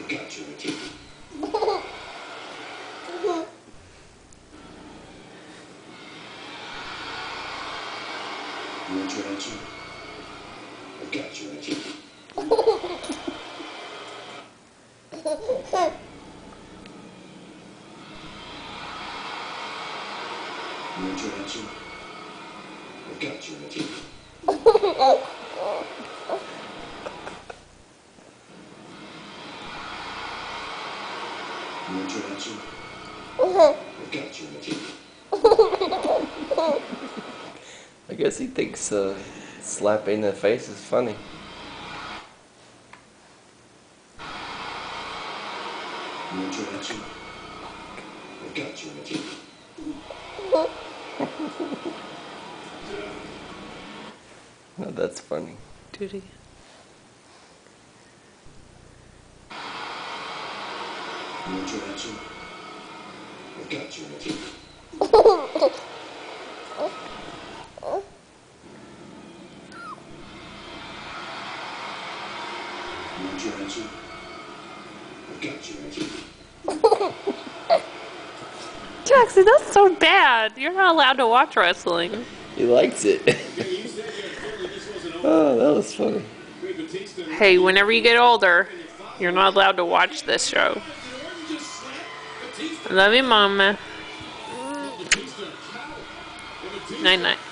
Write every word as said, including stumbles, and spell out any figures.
got you, T V. You want your answer? I got you, T V. You want your answer? I got you, T V. You want your answer? I got you, T V. I guess he thinks uh, slapping in the face is funny. You want your answer? I got you, T V. No, that's funny. Do it again. You want your answer? I got you, T V. You want your answer? I got you, T V. Jaxon, that's so bad. You're not allowed to watch wrestling. He likes it. Oh, that was funny. Hey, whenever you get older, you're not allowed to watch this show. I love you, Mama. Night night.